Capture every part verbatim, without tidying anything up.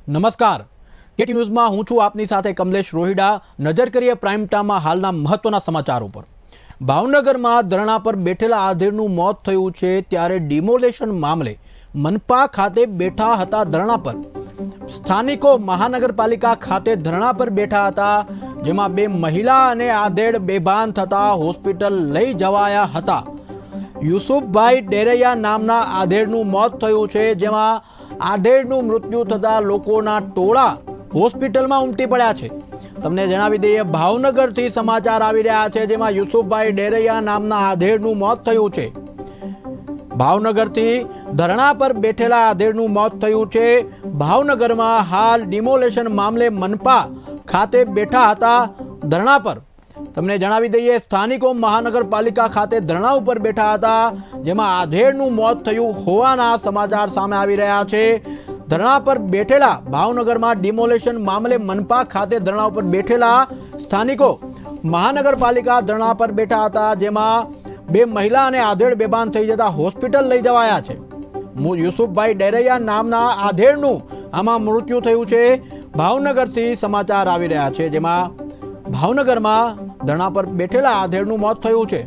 નમસ્કાર, કેટી ન્યૂઝમાં હું છું આપની સાથે કમલેશ રોહિડા। નજર કરીએ પ્રાઇમ ટાઈમમાં હાલના મહત્વના સમાચારો પર। ભાવનગરમાં ધરણા પર બેઠેલા આધેડનું મોત થયું છે, ત્યારે ડિમોલેશન મામલે મનપા ખાતે બેઠા હતા ધરણા પર। સ્થાનિકો મહાનગરપાલિકા ખાતે ધરણા પર બેઠા હતા, જેમાં બે મહિલા અને આધેડ બેભાન થતા હોસ્પિટલ લઈ જવાયા હતા। યુસુફભાઈ ડેરૈયા નામના આધેડનું મોત થયું છે, જેમાં આધેડનું મૃત્યુ થતા લોકોના ટોળા હોસ્પિટલમાં ઉમટી પડ્યા છે। તમને જણાવી દઈએ, ભાવનગરથી સમાચાર આવી રહ્યા છે, જેમાં યુસુફભાઈ ડેરૈયા નામના આધેડનું મોત થયું છે। ભાવનગરથી ધરણા પર બેઠેલા આધેડનું મોત થયું છે। ભાવનગરમાં હાલ ડિમોલેશન મામલે મનપા ખાતે બેઠા હતા ધરણા પર। તમને જણાવી દઈએ, સ્થાનિકો મહાનગરપાલિકા ખાતે ધરણા ઉપર બેઠા હતા, જેમાં આધેડનું મોત થયું હોવાના સમાચાર સામે આવી રહ્યા છે। ધરણા પર બેઠેલા ભાવનગરમાં ડિમોલેશન મામલે મનપા ખાતે ધરણા ઉપર બેઠેલા સ્થાનિકો મહાનગરપાલિકા ધરણા પર બેઠા હતા, જેમાં બે મહિલા અને આધેડ બેભાન થઈ જતા હોસ્પિટલ લઈ જવાયા છે। યુસુફભાઈ ડેરૈયા નામના આધેડનું આમાં મૃત્યુ થયું છે। ભાવનગરથી સમાચાર આવી રહ્યા છે, જેમાં ભાવનગરમાં ધરણા પર બેઠેલા આધેડનું મોત થયું છે।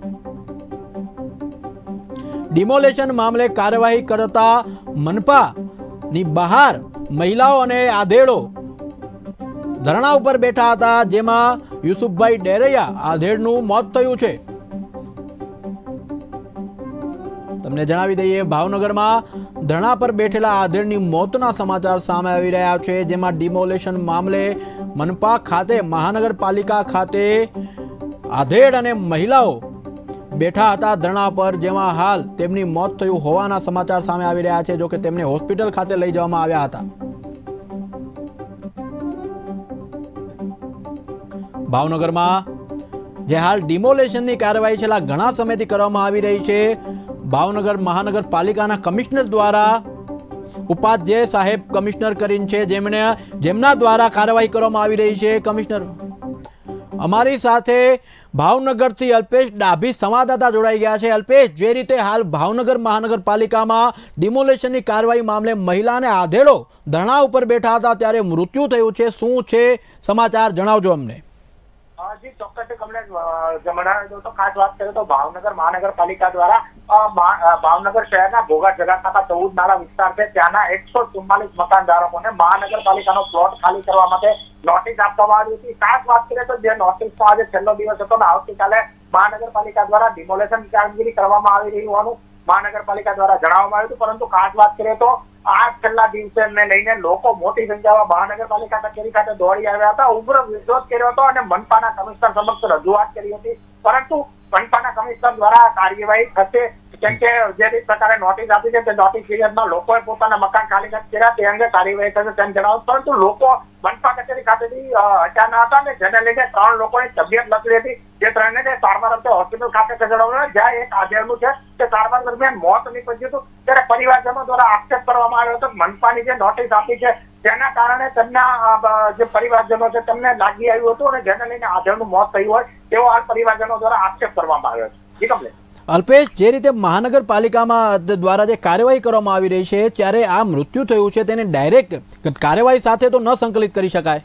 ડિમોલેશન મામલે કાર્યવાહી કરતા મનપાની બહાર મહિલાઓ અને આધેડો ધરણા ઉપર બેઠા હતા, જેમાં યુસુફભાઈ ડેરૈયા આધેડનું મોત થયું છે। તમને જણાવી દઈએ, ભાવનગરમાં ધરણા પર બેઠેલા આધેડની મોતના સમાચાર સામે આવી રહ્યા છે, જેમાં ડિમોલેશન મામલે મનપા ખાતે મહાનગરપાલિકા ખાતે આધેડ અને મહિલાઓ બેઠા હતા ધરણા પર, જેમાં હાલ તેમની મોત થયું હોવાના સમાચાર સામે આવી રહ્યા છે। જો કે તેમને હોસ્પિટલ ખાતે લઈ જવામાં આવ્યા હતા। ભાવનગરમાં જે હાલ ડિમોલેશનની કાર્યવાહી છેલ્લા ઘણા સમયથી કરવામાં આવી રહી છે, ભાવનગર મહાનગરપાલિકાના કમિશનર દ્વારા ઉપાધ્યાય સાહેબ કમિશનર કરીને છે, જેમણે જેમના દ્વારા કાર્યવાહી કરવામાં આવી રહી છે। કમિશનર અમારી સાથે ભાવનગરથી અલ્પેશ ડાભી સંવાદદાતા જોડાઈ ગયા છે। અલ્પેશ, જે રીતે હાલ ભાવનગર મહાનગરપાલિકામાં ડિમોલેશનની કાર્યવાહી મામલે મહિલા અને આધેડો ધરણા ઉપર બેઠા હતા, ત્યારે મૃત્યુ થયું છે, શું છે સમાચાર, જણાવજો અમને। જી ચોક્કસ કમલેશ જણાવી દઉં તો ખાસ વાત કરીએ તો ભાવનગર મહાનગરપાલિકા દ્વારા ભાવનગર શહેરના ભોગા જગાતા ચૌદ નાળા વિસ્તાર છે, ત્યાંના એકસો ચુમ્માલીસ મકાનધારકોને મહાનગરપાલિકાનો પ્લોટ ખાલી કરવા માટે નોટિસ આપવામાં આવી હતી। ખાસ વાત કરીએ તો જે નોટિસનો આજે છેલ્લો દિવસ હતો ને આવતીકાલે મહાનગરપાલિકા દ્વારા ડિમોલેશન કામગીરી કરવામાં આવી રહી હોવાનું મહાનગરપાલિકા દ્વારા જણાવવામાં આવ્યું હતું। પરંતુ ખાસ વાત કરીએ તો આ છેલ્લા દિવસને લઈને લોકો મોટી સંખ્યામાં મહાનગરપાલિકા કચેરી ખાતે દોડી આવ્યા હતા, ઉગ્ર વિરોધ કર્યો હતો અને મનપાના કમિશનર સમક્ષ રજૂઆત કરી હતી, પરંતુ મનપાના કમિશનર દ્વારા કાર્યવાહી થશે, કેમ કે જે પ્રકારે નોટિસ આપી છે તે નોટિસ પીરિયડમાં લોકોએ પોતાના મકાન ખાલી નથી કર્યા, તે અંગે કાર્યવાહી થશે તેમ જણાવ્યું। પરંતુ લોકો મનપા કચેરી ખાતેથી હટ્યા હતા અને જેને લઈને ત્રણ લોકોની તબિયત લથડી હતી, જે ત્રણને સારવાર અર્થે હોસ્પિટલ ખાતે ખસેડવામાં, જ્યાં એક આધેડનું છે તે સારવાર દરમિયાન મોત નીપજ્યું હતું। ત્યારે પરિવારજનો દ્વારા આક્ષેપ કરવામાં આવ્યો હતો, મનપાની જે નોટિસ આપી છે તેના કારણે તેમના જે પરિવારજનો છે તેમને લાગી આવ્યું હતું અને જેને લઈને આધેડનું મોત થયું હોય તેવો હાલ પરિવારજનો દ્વારા આક્ષેપ કરવામાં આવ્યો છે। અલ્પેશ, જે રીતે મહાનગરપાલિકામાં દ્વારા જે કાર્યવાહી કરવામાં આવી રહી છે, ત્યારે આ મૃત્યુ થયું છે તેને ડાયરેક્ટ કાર્યવાહી સાથે તો ન સંકલિત કરી શકાય?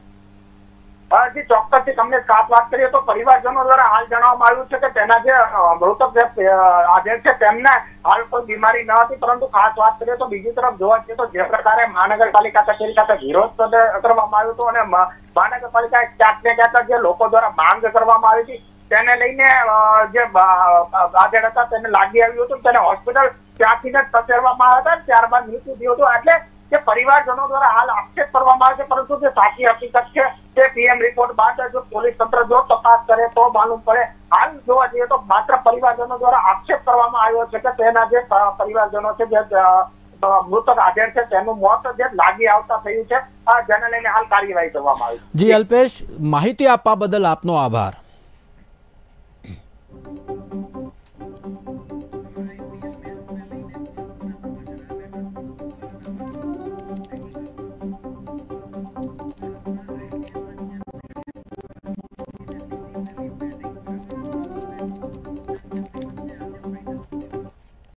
જી ચોક્કસથી તમને ખાસ વાત કરીએ તો પરિવારજનો દ્વારા હાલ જણાવવામાં આવ્યું છે કે તેના જે મૃતક જે આધેડ છે તેમને હાલ કોઈ બીમારી ન હતી, પરંતુ ખાસ વાત કરીએ તો બીજી તરફ જોવા જઈએ તો જે પ્રકારે મહાનગરપાલિકા કચેરી ખાતે વિરોધ કરવામાં આવ્યો હતો અને મહાનગરપાલિકા ક્યાંક ને ક્યાંક જે લોકો દ્વારા માંગ કરવામાં આવી હતી તેને લઈને જે આધેડ હતા તેને લાગી આવ્યું હતું, તેને હોસ્પિટલ ત્યાંથી જ ખસેડવામાં આવ્યા હતા, ત્યારબાદ મૃત્યુ થયું હતું। એટલે જે પરિવારજનો દ્વારા હાલ આક્ષેપ કરવામાં આવે છે, પરંતુ જે સાચી હકીકત છે તે પીએમ રિપોર્ટ બાદ જો પોલીસ તંત્ર જો તપાસ કરે તો માલુમ પડે। હાલ જોવા જઈએ તો માત્ર પરિવારજનો દ્વારા આક્ષેપ કરવામાં આવ્યો છે કે તેના જે પરિવારજનો છે, જે મૃતક આધેડ છે તેનું મોત જે લાગી આવતા થયું છે, જેને લઈને હાલ કાર્યવાહી કરવામાં આવી છે। જી અલ્પેશ, માહિતી આપવા બદલ આપનો આભાર।